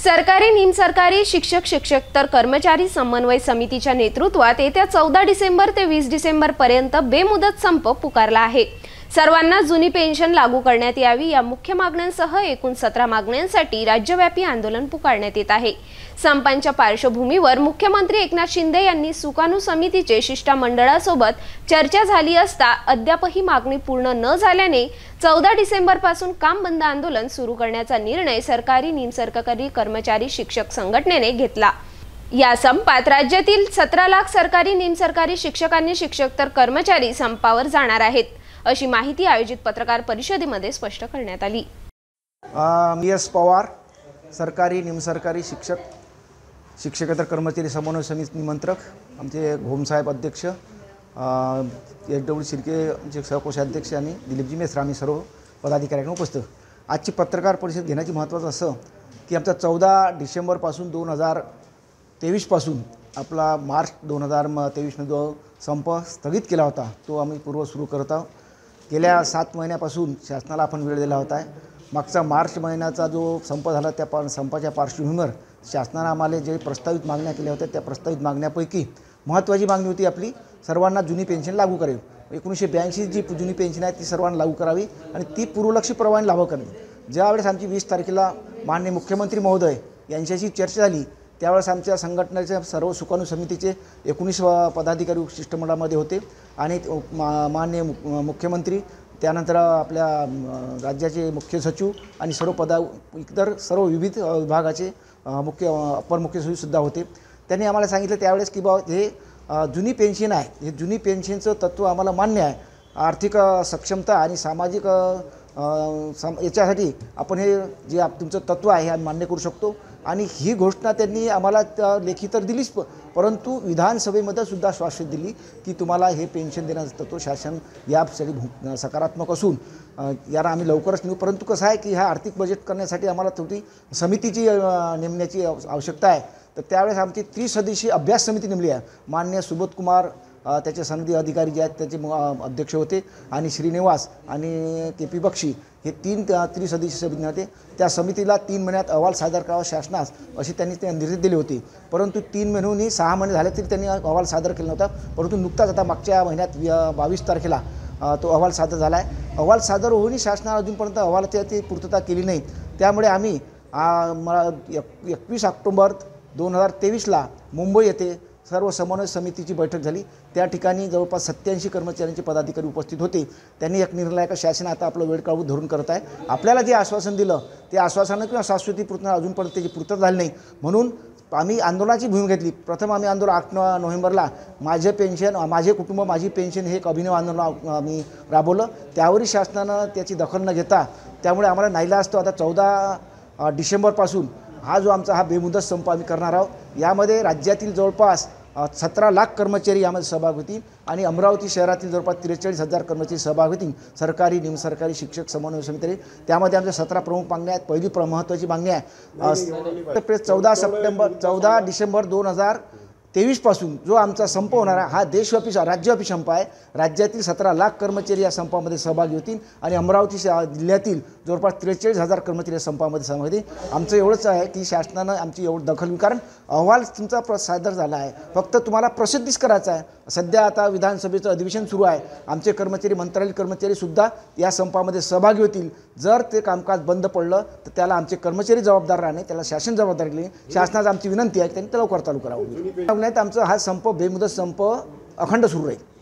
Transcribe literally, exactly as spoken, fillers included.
सरकारी निमसरकारी शिक्षक शिक्षकेतर कर्मचारी समन्वय समितीच्या नेतृत्वात येत्या चौदा डिसेंबर ते वीस डिसेंबर पर्यंत बेमुदत संप पुकारला आहे। सर्वांना जुनी पेन्शन लागू करण्यात यावी या मुख्य मागण्यांसह एकूण सतरा मागण्यांसाठी राज्यव्यापी आंदोलन पुकारण्यात येत आहे। संपांच्या पार्श्वभूमीवर मुख्यमंत्री एकनाथ शिंदे यांनी सुकाणू समितीचे शिष्टमंडळासोबत चर्चा झाली असता अद्यापही मागणी पूर्ण न झाल्याने चौदा डिसेंबर पासून काम बंद आंदोलन सुरू करण्याचा निर्णय सरकारी निमसरकारी कर्मचारी शिक्षक संघटनेने घेतला। या संपात राज्यातील सतरा लाख सरकारी निमसरकारी शिक्षकांनी शिक्षकेतर कर्मचारी संपावर जाणार आहेत, अशी माहिती आयोजित पत्रकार परिषदेमध्ये स्पष्ट करण्यात आली। मी एस पवार, सरकारी निमसरकारी शिक्षक शिक्षकेतर कर्मचारी समन्वय समिती निमंत्रक, आमचे घोमसाहेब अध्यक्ष, एच डब्ल्यू शिर्के आमचे सहकोषाध्यक्ष आणि दिलीपजी मेश्राम आम्ही सर्व पदाधिकाऱ्यांना उपस्थित। आजची पत्रकार परिषद घेण्याची महत्त्वाचं असं की आमचा चौदा डिसेंबरपासून दोन हजार तेवीसपासून आपला मार्च दोन हजार तेवीसमध्ये जो संप स्थगित केला होता तो आम्ही पूर्व सुरू करत आहोत। गेल्या सात महिन्यापासून शासनाला आपण वेळ दिला होता। मागचा मार्च महिन्याचा जो संप झाला त्या पा संपाच्या पार्श्वभूमीवर शासनाने आम्हाला जे प्रस्तावित मागण्या केल्या होत्या त्या प्रस्तावित मागण्यापैकी महत्त्वाची मागणी होती आपली सर्वांना जुनी पेन्शन लागू करावी। एकोणीसशे ब्याऐंशी जी जुनी पेन्शन आहे ती सर्वांना लागू करावी आणि ती पूर्वलक्षी प्रमाणे लागू करावी। ज्यावेळेस आमची वीस तारखेला माननीय मुख्यमंत्री महोदय यांच्याशी चर्चा झाली त्यावेळेस आमच्या संघटनेच्या सर्व सुकाणू समितीचे एकोणीस पदाधिकारी शिष्टमंडळामध्ये होते आणि माननीय मुख्यमंत्री त्यानंतर आपल्या राज्याचे मुख्य सचिव आणि सर्व पदा इतर सर्व विविध विभागाचे मुख्य अपर मुख्य सचिवसुद्धा होते। त्यांनी आम्हाला सांगितलं त्यावेळेस की बाबा हे जुनी पेन्शन आहे, हे जुनी पेन्शनचं तत्त्व आम्हाला मान्य आहे। आर्थिक सक्षमता आणि सामाजिक सम याच्यासाठी आपण हे जे तुमचं तत्त्व आहे हे आम्ही मान्य करू शकतो आणि ही घोषणा त्यांनी आम्हाला लेखी तर दिलीच, परंतु विधानसभेमध्ये सुद्धा आश्वासन दिली की तुम्हाला हे पेन्शन देण्याचं तत्त्व शासन यासाठी सकारात्मक असून याला आम्ही लवकरच नेऊ। परंतु कसं आहे की ह्या आर्थिक बजेट करण्यासाठी आम्हाला थोडी समितीची नेमण्याची आवश्यकता आहे। तर त्यावेळेस आमची त्रिसदस्यीय अभ्यास समिती नेमली आहे। माननीय सुबोध कुमार त्याचे सनदी अधिकारी जे आहेत त्याचे अध्यक्ष होते आणि श्रीनिवास आणि के पी बक्षी हे तीन त्रिसदस्यीय समिती होते। त्या समितीला तीन महिन्यात अहवाल सादर करावा शासनास असे त्यांनी ते निर्देश दिले होते, परंतु तीन महिन्यांनी सहा महिने झाले तरी त्यांनी अहवाल सादर केला नव्हता। परंतु नुकताच आता मागच्या महिन्यात बावीस तारखेला तो अहवाल सादर झाला आहे। अहवाल सादर होऊनही शासनाने अजूनपर्यंत अहवालाची ती पूर्तता केली नाही। त्यामुळे आम्ही मला एकवीस ऑक्टोबर दोन हजार तेवीसला मुंबई येथे सर्व समन्वय समितीची बैठक झाली। त्या ठिकाणी जवळपास सत्याऐंशी कर्मचाऱ्यांचे पदाधिकारी उपस्थित होते। त्यांनी एक निर्णय का शासन आता आपलं वेळ काढून धरून करत आहे। आपल्याला जे आश्वासन दिलं ते आश्वासनं किंवा शाश्वती पूर्ण अजूनपर्यंत त्याची पूर्तता झाली नाही, म्हणून आम्ही आंदोलनाची भूमिका घेतली। प्रथम आम्ही आंदोलन आठ नोव्हेंबरला माझे पेन्शन माझे कुटुंब माझी पेन्शन हे एक अभिनव आंदोलन आम्ही राबवलं। त्यावरही शासनानं त्याची दखल न घेता त्यामुळे आम्हाला नाईलाज असतो आता चौदा डिसेंबरपासून हा जो आमचा हा बेमुदत संप आम्ही करणार आहोत। यामध्ये राज्यातील जवळपास सतरा लाख कर्मचारी यामध्ये सहभाग होतील आणि अमरावती शहरातील जवळपास त्रेचाळीस हजार कर्मचारी सहभाग होतील सरकारी निमसरकारी शिक्षक समन्वय समिती। त्यामध्ये आमच्या सतरा प्रमुख मागण्या आहेत। पहिली प्र महत्त्वाची मागणी आहे चौदा सप्टेंबर चौदा डिसेंबर दोन हजार तेवीसपासून जो आमचा संप होणार आहे हा देशव्यापी राज्यव्यापी संप आहे। राज्यातील सतरा लाख कर्मचारी या संपामध्ये सहभागी होतील आणि अमरावती जिल्ह्यातील जवळपास त्रेचाळीस हजार कर्मचारी या संपामध्ये सहभागी होतील। आमचं एवढंच आहे की शासनानं आमची एवढं दखल घेऊन, कारण अहवाल तुमचा प्र सादर झाला आहे, फक्त तुम्हाला प्रसिद्धीच करायचं आहे। सध्या आता विधानसभेचं अधिवेशन सुरू आहे, आमचे कर्मचारी मंत्रालयीन कर्मचारीसुद्धा या संपामध्ये सहभागी होतील। जर ते कामकाज बंद पडलं तर त्याला आमचे कर्मचारी जबाबदार राहणे, त्याला शासन जबाबदार केली। शासनाची आमची विनंती आहे की त्यांनी लवकर चालू करावं। आमचा हा संप बेमुदत संप अखंड सुरू राहील।